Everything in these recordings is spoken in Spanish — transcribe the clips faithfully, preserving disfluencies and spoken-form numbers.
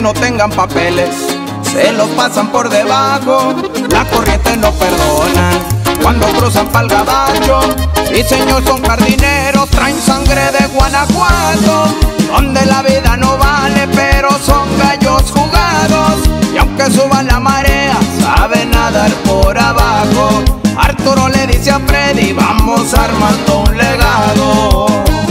no tengan papeles, se los pasan por debajo, la corriente no perdonan cuando cruzan pa'l gabacho. Sí señor, son jardineros, traen sangre de Guanajuato, donde la vida no vale, pero son gallos jugados. Y aunque suba la marea, saben nadar por abajo. Arturo le dice a Freddy, vamos armando un legado.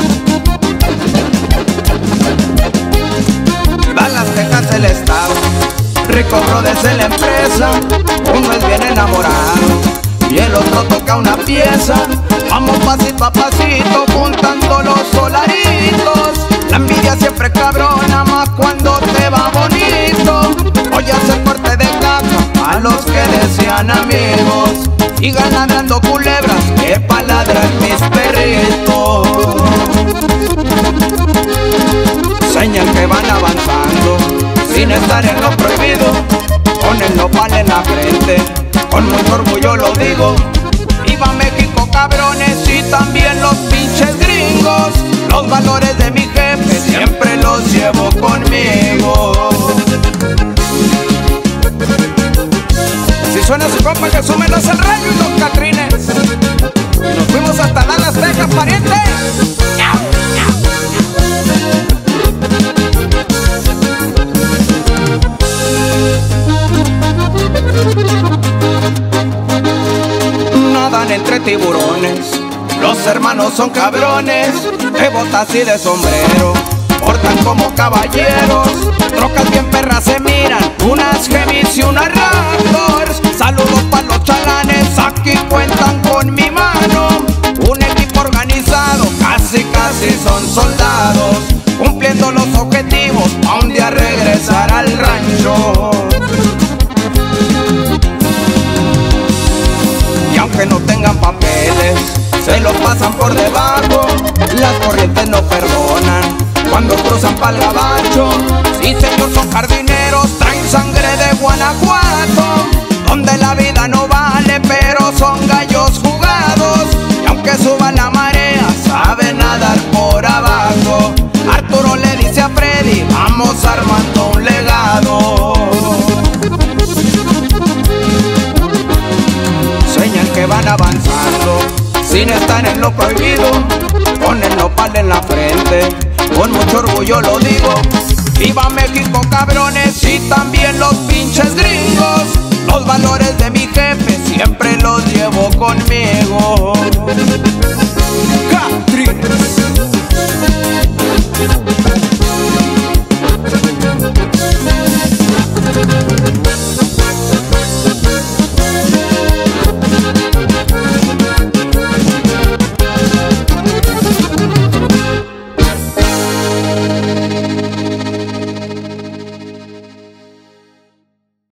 Dallas, Texas, el estado, Rico Brothers en la empresa. Uno es bien enamorado y el otro toca una pieza. Vamos pasito a pasito juntando los solaritos. La envidia siempre cabrona, más cuando te va bonito. Voy a ser parte de caja a los que desean amigos, y ganando culebras que paladran mis perritos. Señal que van avanzando sin estar en lo prohibido, con el nopal en la frente, con mucho orgullo lo digo. Viva México, cabrones, y también los pinches gringos. Los valores de mi jefe siempre los llevo conmigo. Si suena su compa, que súmenos el rayo y los catrines. Y nos fuimos hasta Dallas, Texas, pariente. Nadan entre tiburones, los hermanos son cabrones, de botas y de sombrero, portan como caballeros. Trocas bien perras se miran, unas Chemis y unas Raptors. Saludos para los chalanes, aquí cuentan con mi mano. Un equipo organizado, casi casi son soldados, cumpliendo los objetivos, a un día regresar al rancho. Y aunque no tengan papeles, se los pasan por debajo, las corrientes no perdonan cuando cruzan pa'l gabacho. Sí señor, son jardineros, traen sangre de Guanajuato, donde la vida no vale, pero son gallos jugados. Y aunque suba la marea, saben nadar por abajo. Arturo le dice a Freddy, vamos armando un legado. Señal que van avanzando sin estar en lo prohibido, con el nopal en la frente, con mucho orgullo lo digo. Viva México, cabrones, y también los pinches gringos. Los valores de mi jefe siempre los llevo conmigo.